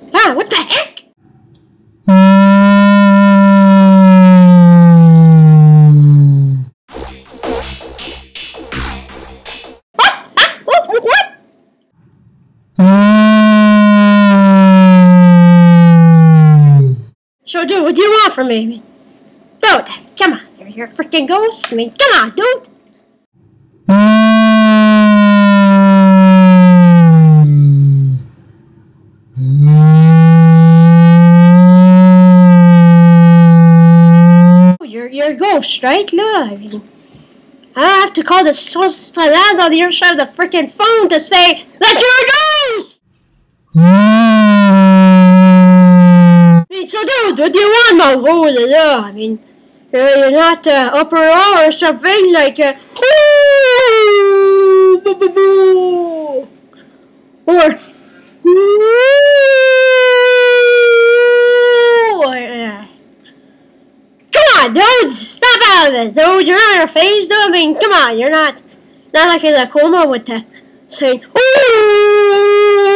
Ah, what the heck? What? So, dude, what do you want from me? Dude, come on. You're a freaking ghost. I mean, come on, dude. You're a ghost, right? Look, I mean, I don't have to call the source to land on the other side of the freaking phone to say that you're a ghost! I mean, so dude, what do you want, Mo? I mean, you're not upper or something like or come on, dude, stop out of it, dude. You're on your face, dude. I mean, come on, you're not like in a coma with the saying, ooh.